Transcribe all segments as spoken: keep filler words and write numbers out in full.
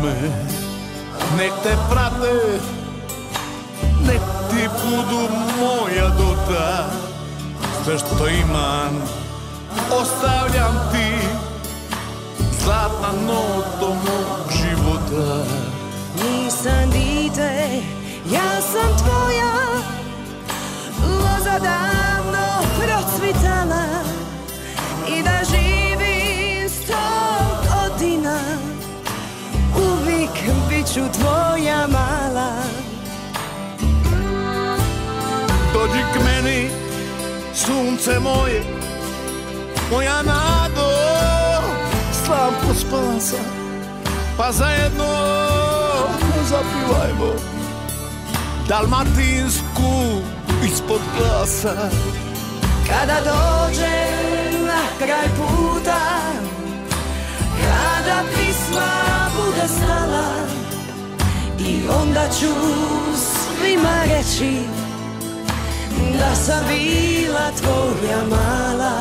pisme nek te prate, nek ti budu moja dota. Sve što imam ostavljam ti, zlatna noto mog života. Nisam dite, ja sam tvoja, loza davno procvitala, i da živim sto godina uvijek bit ću tvoja mala. Dođi k meni, sunce moje, moja nado, slamko spasa, pa zajedno zapivajmo dalmatinsku ispod glasa. Kada dođem na kraj puta, kada pisma bude stala, i onda ću svima reći da sam bila tvoja mala.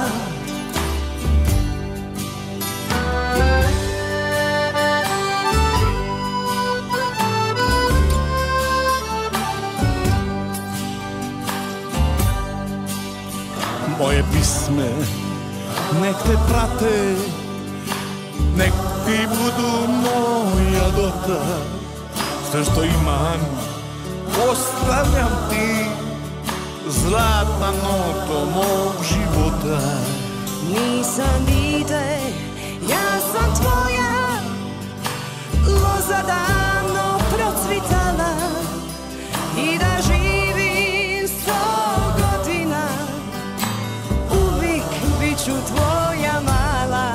Moje pisme nek te prate, nek ti budu moja dota. Sve što imam ostavljam ti, zlatna noto mog života. Nisam dite, ja sam tvoja, loza davno procvitala, i da živim sto godina uvijek bit ću tvoja mala.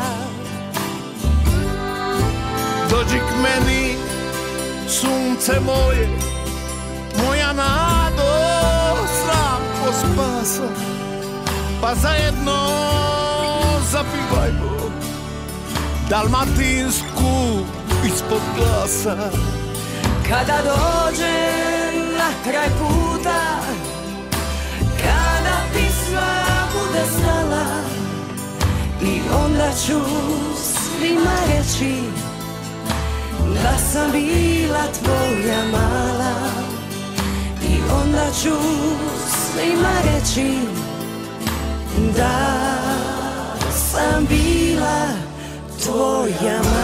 Dođi k meni, sunce moje, moja nado, slamko spasa, pa zajedno zapivajmo dalmatinsku ispod glasa. Kada dođem na kraj puta, kada pisma bude stala, i onda ću svima reći da sam bila tvoja mala. I onda ću svima reći da sam bila tvoja mala.